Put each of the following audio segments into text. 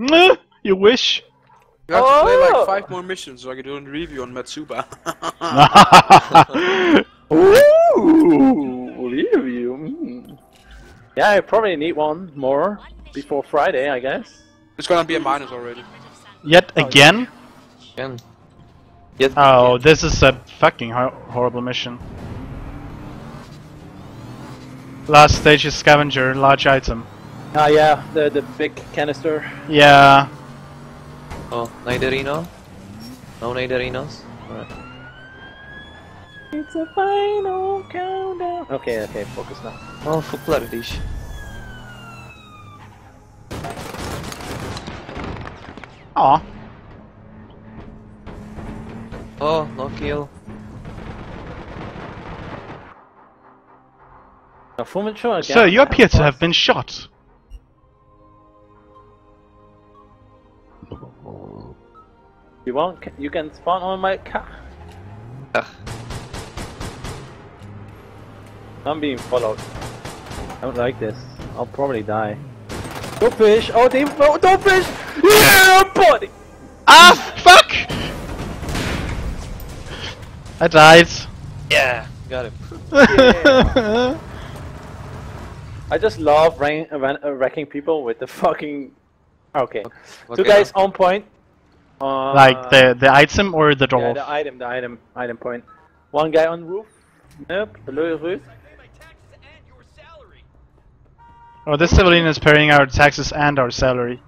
You wish. You have to play like 5 more missions so I can do a review on Matsuba. Ooh, review. Yeah, I probably need one more before Friday, I guess. It's gonna be a minus already. Yet again? Again. Yet Oh, again. this is a fucking horrible mission. Last stage is scavenger, large item. Ah, yeah, the big canister. Yeah. Oh, Niderino? No Niderinos? Alright. It's a final countdown. Okay, focus now. Oh, for clarities. Aw. Oh, no kill. A full show again. So you appear to have been shot. You want? You can spawn on my car. Ugh. I'm being followed. I don't like this. I'll probably die. Dopefish! Oh, Dopefish! Yeah, buddy! Ah, fuck! I died. Yeah, got him. Yeah. I just love wrecking people with the fucking. Okay. Two guys on point. Like the item or the door? Yeah, the item point. One guy on roof. Nope, below the roof. Oh, this civilian is paying our taxes and our salary.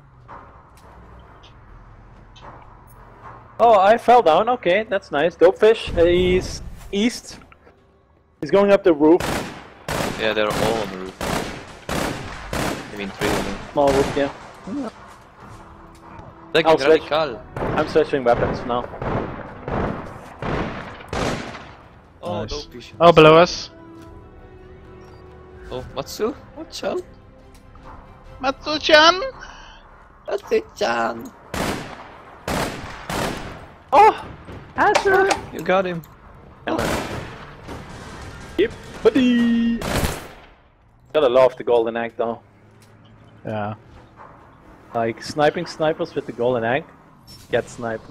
Oh, I fell down. Okay, that's nice. Dopefish, he's east. He's going up the roof. Yeah, they're all on the roof. I mean, 3 of them. Small roof, yeah. Like switch. radical. I'm switching weapons now. Oh, Nice. Dopefish. Oh, below us. Oh, Matsu? Watch out. Matsu-chan! Matsu-chan! Oh! Answer! You got him. Yep, buddy! Gotta love the golden egg though. Yeah. Like, sniping snipers with the golden egg, get sniped.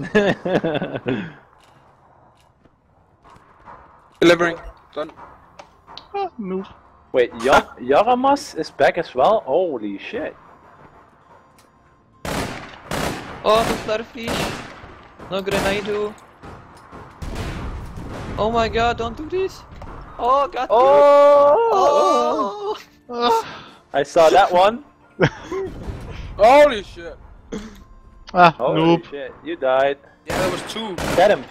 Delivering. Done. Ah, move. Wait, Yaramas is back as well? Holy shit. Oh, no Dopefish. No grenade. Oh my god, don't do this. Oh, got Oh! Oh! I saw that one. Holy shit. Ah, Holy noob. shit, you died. Yeah, there was 2. Get him.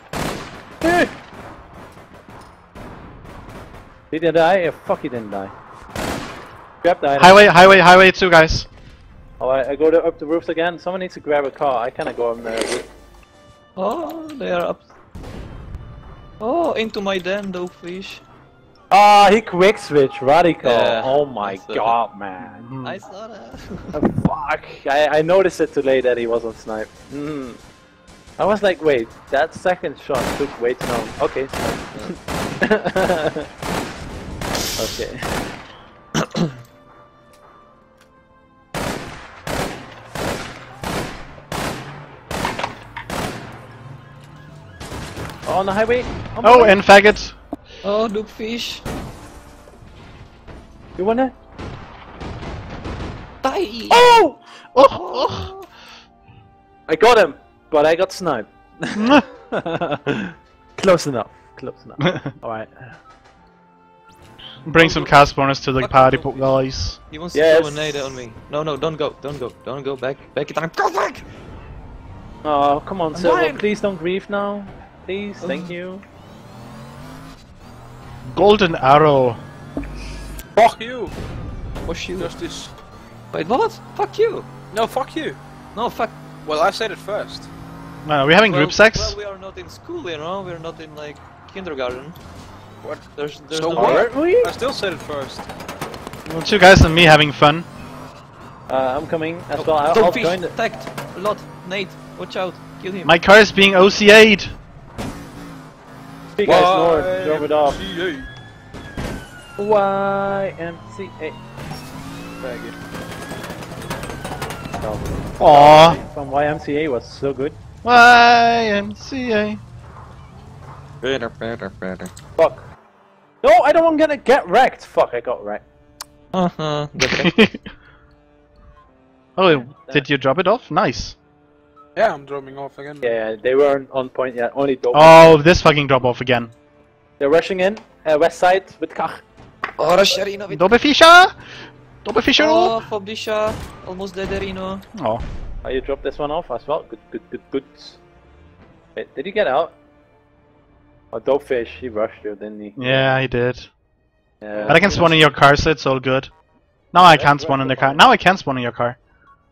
Did he die? Oh, fuck, he didn't die. Grab the item. Highway 2, guys. Alright, I go up the roofs again. Someone needs to grab a car. I cannot go on the roof. Oh, they are up. Oh, into my den, Dopefish. Ah, he quick switch, radical. Yeah, oh my I saw god, man. I saw that. Fuck, I noticed it too late that he was on snipe. I was like, wait, that second shot took way too long. Okay, okay. On the highway. Oh, and faggot. Oh, Dopefish. You wanna? Die! Oh! Oh! I got him, but I got sniped. Close enough. Close enough. Alright. Bring some cast bonus to the party, guys. He wants Yes. to throw a nade on me. No, no, don't go, don't go, don't go back. Back it down. Go back! Oh, come on, I'm Silver. dying. Please don't grieve now. Please, thank you. Golden arrow. Fuck you. Push you. Justice. Wait, what? Fuck you. No, fuck you. No, fuck. Well, I said it first. No, we're having group sex. Well, we are not in school, you know. We're not in like kindergarten. What? There's So no what? way. Aren't we? I still said it first. Well, 2 guys and me having fun. I'm coming as well. I'll join Dopefish the. attacked. A lot. Nate, watch out. Kill him. My car is being OCA'd. You guys north, drove it off. YMCA. YMCA. Very good. Aww. From YMCA was so good. YMCA. Better. Fuck. No, I don't want to get wrecked. Fuck, I got wrecked. Oh, did you drop it off? Nice. Yeah, I'm dropping off again. Yeah, they weren't on point yet. Only Dope. Oh, this fucking drop off again. They're rushing in. West side with Kach. Oh, Rasharino. Dopefish! Dopefish! Oh, Fobdisha. Almost dead, Rino. Oh. Oh, you dropped this one off as well. Good. Wait, did he get out? Oh, Dopefish, he rushed you, didn't he? Yeah, he did. Yeah. But I can spawn in your car, so it's all good. Now I can't spawn in the car. Now I can spawn in your car.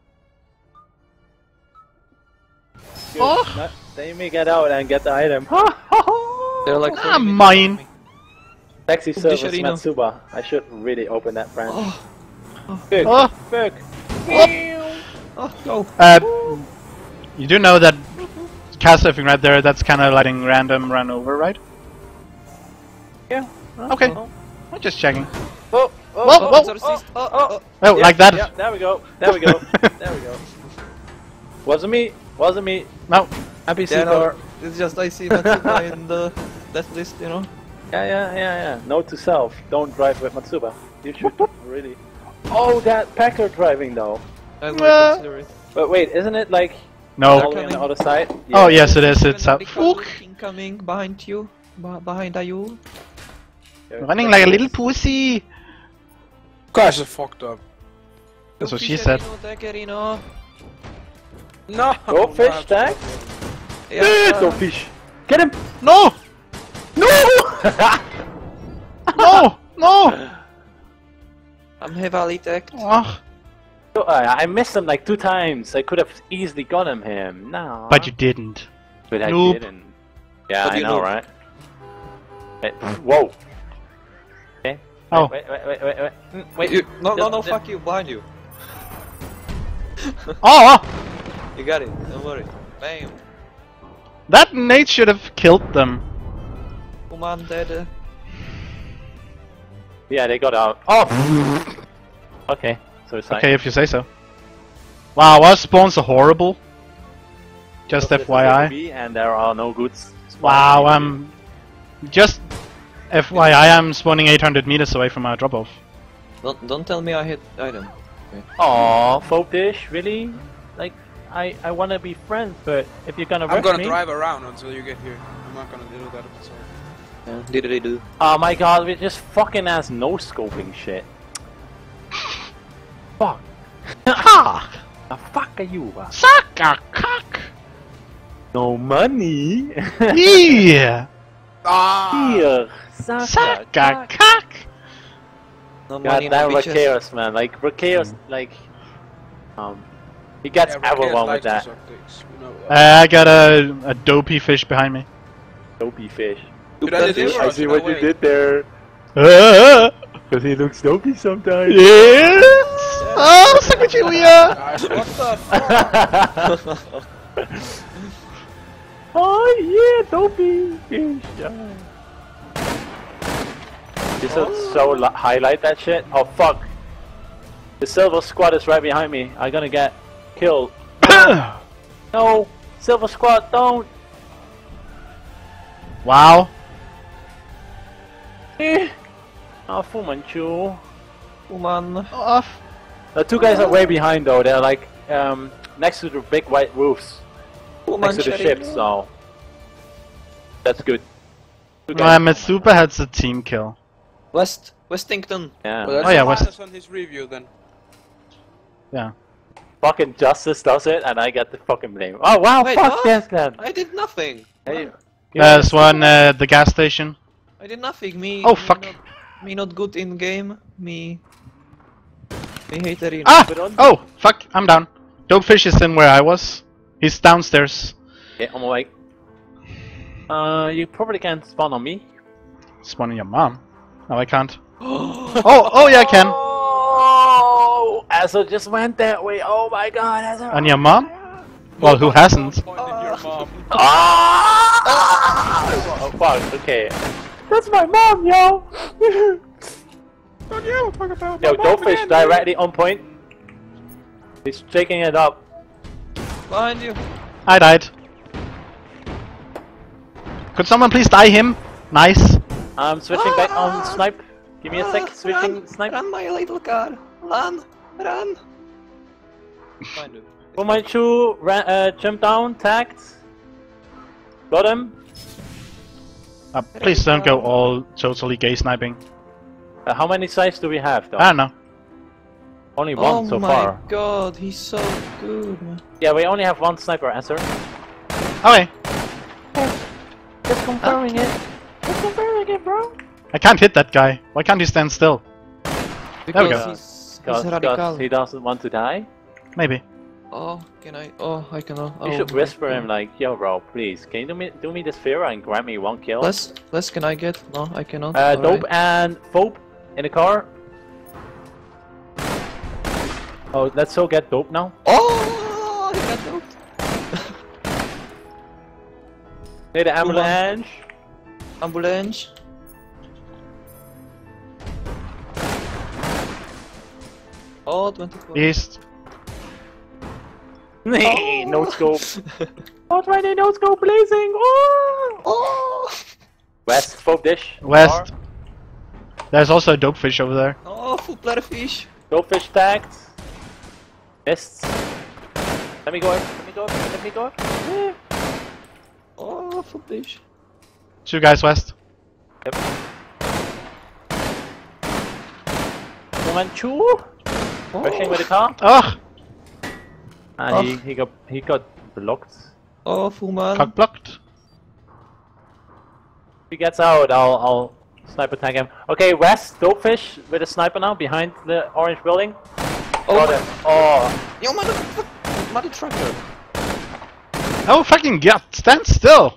Good. Oh. No, let me get out and get the item. They're like Mine! Taxi service Sharino. Matsuba. I should really open that branch. Oh, Fuck. Oh. Fuck. oh, go. You do know that cast surfing right there, that's kinda letting random run over, right? Yeah. Okay. I'm just checking. Oh, Whoa. Oh. Oh, Yeah, like that? Yeah, there we go. There we go. Wasn't me. No. NPC Yeah, no, door. it's just I see Matsuba in the death list, you know. Yeah. Note to self: don't drive with Matsuba. You should really. Oh, that Packer driving though. I will consider it. But wait, isn't it like No. all the way on the other side? Oh, yes it is. It's up. Fuck. Incoming behind you. Behind you. Running like a little pussy. You guys are fucked up. That's what she said. Rino. No! Go fish tag. Yeah. Go fish. Get him. No! No. No! I'm heavily tagged. Oh, I missed him like 2 times. I could have easily got him. No. but you didn't. But I Noob. didn't. Yeah, But I you know, noob. right? Whoa. Okay. Oh. Wait. No, fuck you, behind you. Oh! You got it, don't worry. Bam. That nade should have killed them. Come on, dead. Yeah, they got out. Oh! Okay, so it's like. Okay, if you say so. Wow, our spawns are horrible. Just FYI. And there are no goods. Wow, just FYI, I'm spawning 800 meters away from our drop-off. Don't tell me I hit item. Aww, Fopish, really? Like, I wanna be friends, but if you're gonna I'm rush gonna me... drive around until you get here. I'm not gonna do that episode. Yeah, did do? Oh my god, we're just fucking ass no-scoping shit. Fuck. Ha! The fuck are you? Suck a cock! No money? Yeah! Ah! Here, Suck a cock! No God money, damn no bitches. Rakeos, man. Like, Rakeos, like... He gets Yeah, everyone likes with to that. suck dicks, we know that. I got a dopey fish behind me. Dopey fish. Dude, I did this I rush, see no what way. you did there. Yes! Because he looks dopey sometimes. Oh, suck at you, yeah! Guys, what the fuck? Oh yeah, dopey fish. You should so highlight that shit. Oh fuck. The silver squad is right behind me. I'm gonna get killed. No! Silver squad, don't! Wow. Oh, Fumanchu. Woman. Off. The 2 guys are way behind though. They're like next to the big white roofs. Woman Next to the ships, so that's good. 2 My guys- Matsuba has a team kill. Westington. Yeah. Well, that's Oh, yeah, a West. minus on his review then. Yeah. Fucking Justice does it and I get the fucking blame. Oh wow, Wait, fuck what? this man. I did nothing. Hey, There's one at the gas station. I did nothing. Me. Oh, fuck. Me not good in game. Me hate arena. Ah! Put on- Oh, fuck, I'm down. Dopefish is in where I was. He's downstairs. Yeah, I'm awake. You probably can't spawn on me. Spawning your mom. No, I can't. Oh, yeah, I can. Oh, Azo just went that way. Oh my god, Azo. On your mom? Well, who hasn't? Point in your mom. Oh fuck, okay. That's my mom, yo! Not you, talk about Yo, my mom Dopefish again, directly on point. He's shaking it up. Behind you. I died. Could someone please die him? Nice. I'm switching back on snipe. Give me a sec. Switching Run, snipe. run, my little car. Run, run. Fine, dude. For my two, jump down, tagged. Got him. Please don't go all totally gay sniping. How many sides do we have, though? I don't know. Only one so far. Oh my god, he's so good, man. Yeah, we only have one sniper answer. Okay. Just confirming it. Just confirming it, bro. I can't hit that guy. Why can't he stand still? There we go. He's Because radical. he doesn't want to die. Maybe. Oh, can I? Oh, I cannot. You should whisper him like, yo bro, please, can you do me this favor and grab me one kill? Less can I get? No, I cannot. Dope and Fope in the car. Oh, let's all get Dope now. Oh, he got doped. Need the ambulance. Ambulance. Oh, 24. East. No scope. Already no scope blazing. Oh! Oh! West, Fope dish. West. There's also a Dopefish over there. Oh, full platter fish. Dopefish tagged. Missed. Let me go up, let me go up, let me go up. Yeah. Oh, full fish. 2 guys west. Yep. Woman 2. Rushing with the car. Ugh! And he got blocked. Oh, full man. Cock blocked. If he gets out, I'll sniper tag him. Okay, West, Dopefish with a sniper now behind the orange building. Got him. Oh. Yo, mother trucker. Oh fucking god! Stand still!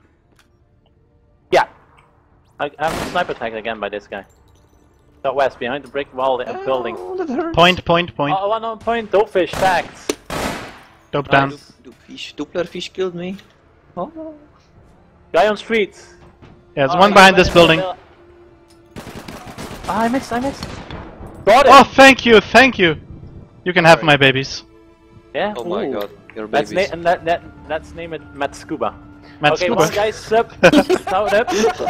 Yeah. I'm sniper tagged again by this guy. Got West behind the brick wall and building. Oh, that hurts. Point. Oh, 1 on point, Dopefish tagged. Dope down. Doppler fish killed me. Oh. Guy on street. Yeah, there's one behind this building. Ah, I missed. Got it! Oh, thank you! You can have my babies. Yeah? Oh my Ooh. god, your Let's, babies. let's name it Matt Scuba. Matt Okay, Scuba. one guy's sub. Shout up.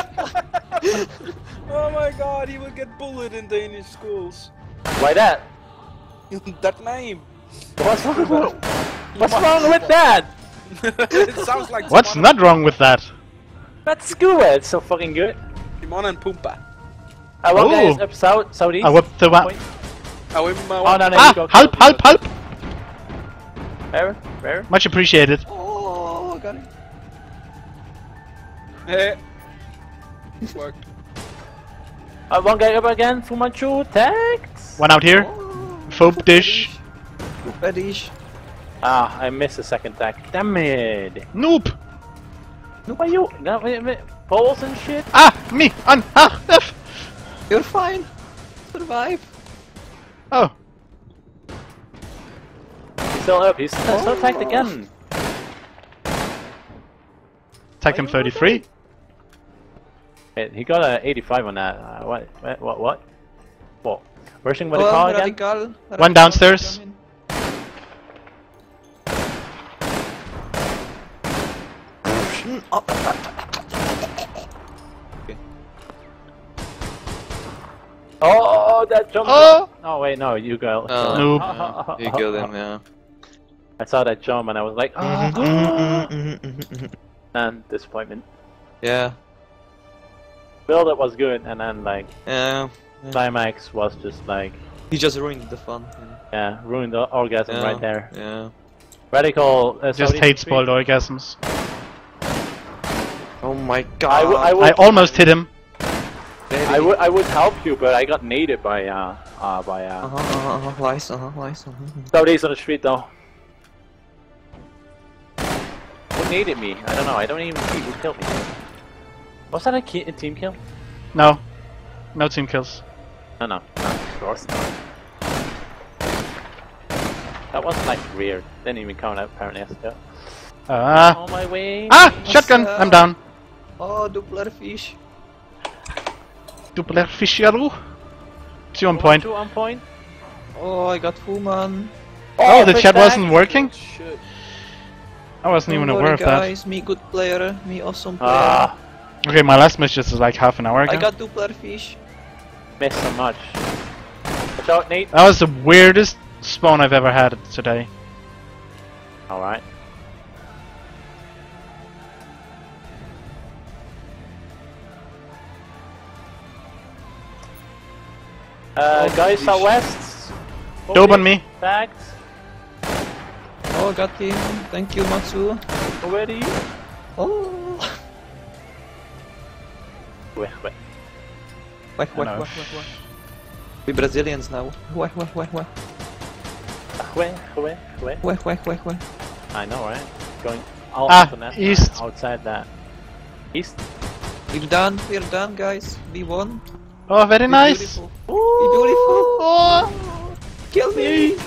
Oh my god, he will get bullied in Danish schools. Why that? That name. What's wrong with that? It sounds like What's Timon not wrong with that? Matt Scuba, it's so fucking good. Timon and Pumbaa. One guy Ooh. is up southeast. I whipped the one. Point. Oh, Oh no, no, Ah! you go. Help! Where? Much appreciated. Oh, got it. Hey. Worked. One guy up again, Fu Manchu, tagged. One out here. Oh, Fope dish. Fetish. Ah, I missed the second tag. Damn it. Noob! Why you? No, wait. Poles and shit? Ah! Me! F! You're fine. Survive. Oh. He's still up, he's still tagged again. Tagged him 33. Wait, he got a 85 on that. What? Rushing with the car again? Radical. One downstairs. Oh, that jump! Oh! Oh wait, no, you go. Noob. You killed him, yeah. I saw that jump and I was like, oh, and disappointment. Yeah. Build up was good, and then like Yeah. climax was just like, He just ruined the fun. yeah, ruined the orgasm Yeah. right there. Yeah. Radical. Just Saudi hate street. spoiled orgasms. Oh my god. I almost hit him. I would help you, but I got naded by Lies, Saudis on the street though. Who naded me? I don't know. I don't even see who killed me. Was that a team kill? No. No team kills. No, of course not. That was like weird. Didn't even count out apparently as a kill. On my way. Ah! Shotgun! I'm down. Oh, Doppler fish. Dopefish. 2 on point. 2 on point. Oh, I got full man. Oh, the fish chat tank. wasn't working? Shit. I wasn't even Don't aware worry, of that. guys, me good player, me awesome player. Ah, Okay, my last mission is like half an hour ago. I got 2 player fish. missed so much. Watch out, Nate. That was the weirdest spawn I've ever had today. Alright. Guys out west. Dope on me. Tagged. Oh, got him. Thank you, Matsu. Where are you? Oh. Wait. Hello. We Brazilians now. Wah. I know, right? Going out Ah, of the net, east. outside that. East? We're done, guys. We won. Oh, very Be nice. Beautiful. Be beautiful. Oh. Kill me.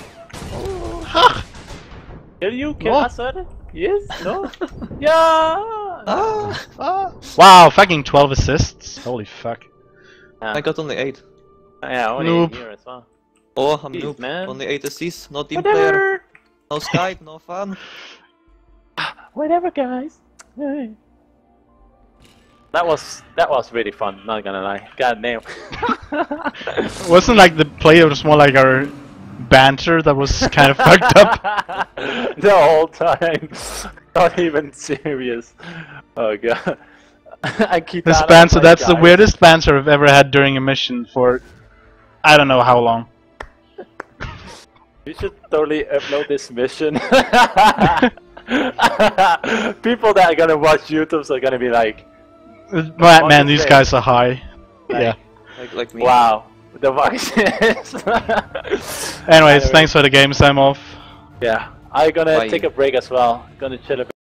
Kill you? Kill Oh. us, sir? Yes? No? Yeah! Ah. Wow, fucking 12 assists. Holy fuck. I got only 8. Yeah, only Noob. here as well. Oh, I'm Jeez, noob. man. Only 8 assists. No team player. Whatever! No Skype. No fun. Whatever, guys. That was really fun, not gonna lie. God damn. Wasn't like the play, it was more like our banter that was kind of fucked up. The whole time. Not even serious. Oh god. I keep This that on banter, my that's the guys. weirdest banter I've ever had during a mission for I don't know how long. You should totally upload this mission. People that are gonna watch YouTube are gonna be like, Man, these guys are high. Yeah. Like me. wow, the voices. Anyways, thanks for the game, I'm off. Yeah, I'm gonna Bye. take a break as well. Gonna chill a bit.